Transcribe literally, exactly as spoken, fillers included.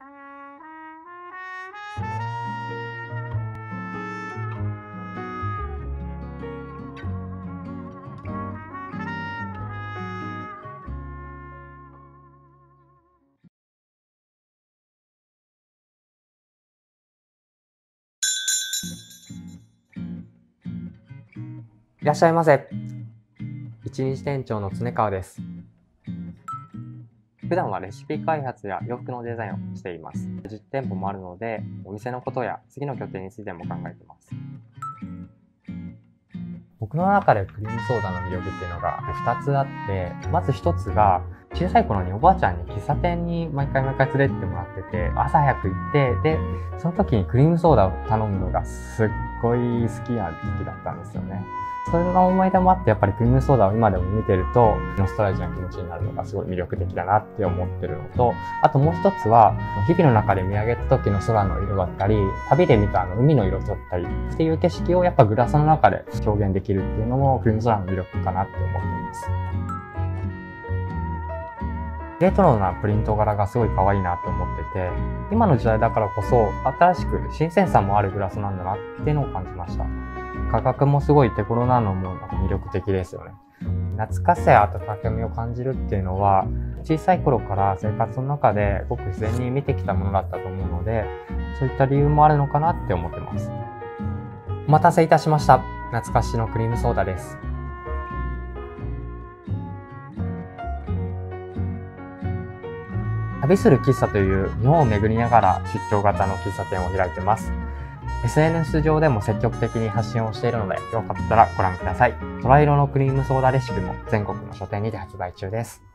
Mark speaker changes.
Speaker 1: いらっしゃいませ。一日店長の常川です。普段はレシピ開発や洋服のデザインをしています。じゅってんぽもあるので、お店のことや次の拠点についても考えています。僕の中でクリームソーダの魅力っていうのがふたつあって、まずひとつが、小さい頃におばあちゃんに喫茶店に毎回毎回連れてってもらってて、朝早く行って、で、その時にクリームソーダを頼むのがすっごい好きな時期だったんですよね。それの思い出もあって、やっぱりクリームソーダを今でも見てると、ノスタルジーな気持ちになるのがすごい魅力的だなって思ってるのと、あともう一つは、日々の中で見上げた時の空の色だったり、旅で見たあの海の色だったりっていう景色をやっぱグラスの中で表現できるっていうのもクリームソーダの魅力かなって思っています。レトロなプリント柄がすごい可愛いなと思ってて、今の時代だからこそ新しく新鮮さもあるグラスなんだなっていうのを感じました。価格もすごい手頃なのも魅力的ですよね。懐かしさや温かみを感じるっていうのは、小さい頃から生活の中でごく自然に見てきたものだったと思うので、そういった理由もあるのかなって思ってます。お待たせいたしました。懐かしのクリームソーダです。旅する喫茶という日本を巡りながら出張型の喫茶店を開いてます。エスエヌエス 上でも積極的に発信をしているので、よかったらご覧ください。空色のクリームソーダレシピも全国の書店にて発売中です。